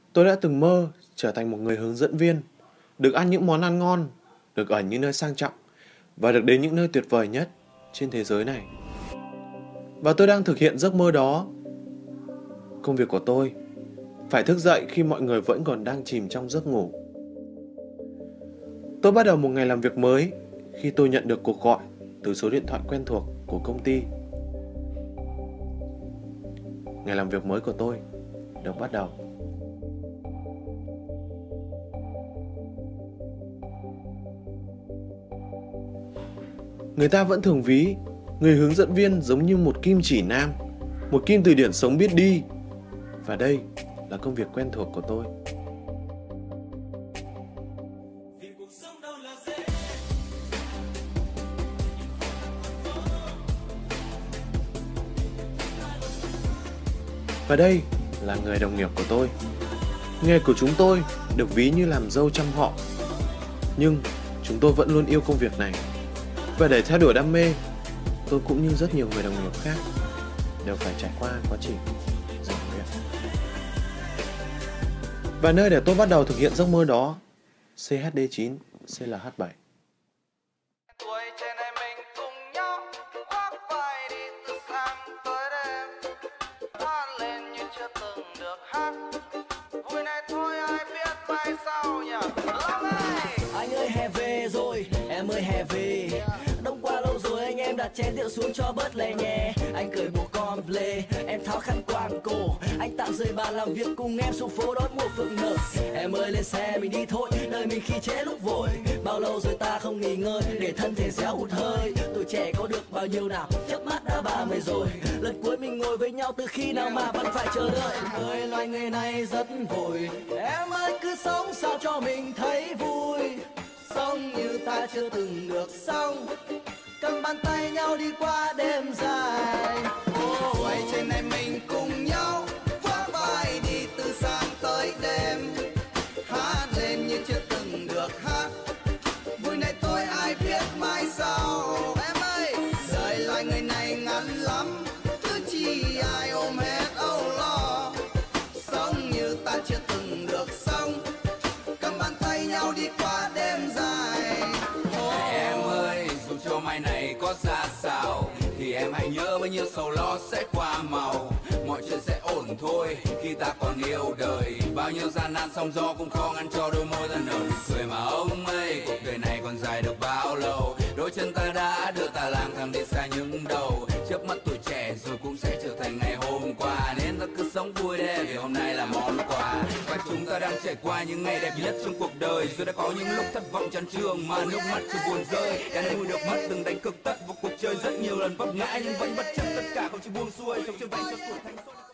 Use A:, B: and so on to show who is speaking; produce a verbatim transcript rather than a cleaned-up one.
A: Tôi đã từng mơ trở thành một người hướng dẫn viên, được ăn những món ăn ngon, được ở những nơi sang trọng và được đến những nơi tuyệt vời nhất trên thế giới này. Và tôi đang thực hiện giấc mơ đó. Công việc của tôi phải thức dậy khi mọi người vẫn còn đang chìm trong giấc ngủ. Tôi bắt đầu một ngày làm việc mới khi tôi nhận được cuộc gọi từ số điện thoại quen thuộc của công ty. Ngày làm việc mới của tôi được bắt đầu. Người ta vẫn thường ví người hướng dẫn viên giống như một kim chỉ nam, một kim từ điển sống biết đi. Và đây là công việc quen thuộc của tôi. Và đây là người đồng nghiệp của tôi. Nghề của chúng tôi được ví như làm dâu trăm họ. Nhưng chúng tôi vẫn luôn yêu công việc này. Và để theo đuổi đam mê, tôi cũng như rất nhiều người đồng nghiệp khác đều phải trải qua quá trình rèn luyện. Và nơi để tôi bắt đầu thực hiện giấc mơ đó, xê hát đê chín, xê lờ hát bảy.
B: Anh ơi hè về rồi, em ơi hè về. Đông qua lâu rồi anh em đặt chén rượu xuống cho bớt lè nhẹ. Anh cởi bộ comple, em tháo khăn quàng cổ. Anh tạm rời bàn làm việc cùng em xuống phố đón mùa phượng nở. Em ơi lên xe mình đi thôi, đời mình khi trễ lúc vội. Bao lâu rồi ta không nghỉ ngơi, để thân thể réo hụt hơi. Tuổi trẻ có được bao nhiêu nào, chớp mắt đã ba mươi rồi. Lần cuối mình ngồi với nhau từ khi nào mà vẫn phải chờ đợi. Ơi loài người này rất vội, em ơi cứ sống sao cho mình thấy vui. Sống như ta chưa từng được sống, cầm bàn tay nhau đi qua đêm dài. Oh, quay trên này mình cùng nhau khoác vai đi từ sáng tới đêm, hát lên như chưa từng được hát. Vui này tôi ai biết mai sau. Em ơi, đời loài người này ngắn lắm, cứ chi ai ôm hết âu lo. Sống như ta chưa từng được sống, cầm bàn tay nhau đi qua đêm dài. Oh.
C: Em ơi, dù cho mai này có ra sao thì em hãy nhớ bao nhiêu sầu lo sẽ qua màu. Mọi chuyện sẽ ổn thôi khi ta còn yêu đời. Bao nhiêu gian nan sóng gió cũng khó ngăn cho đôi môi ta nở nụ cười mà ông ơi. Cuộc đời này còn dài được bao lâu, đôi chân ta đã đưa ta lang thang đi xa những đầu. Chớp mắt tuổi trẻ rồi cũng sẽ trở thành ngày hôm qua, nên ta cứ sống vui đi vì hôm nay là món quà. Và chúng ta đang trải qua những ngày đẹp nhất trong cuộc đời, rồi đã có những lúc thất vọng chán chường mà nước mắt chưa buồn rơi. Cái vui được mất từng đánh cực tất vào cuộc chơi, rất nhiều lần vấp ngã nhưng vẫn bất chấp tất cả không chỉ buông xuôi sống trên vai cho tuổi thanh xuân.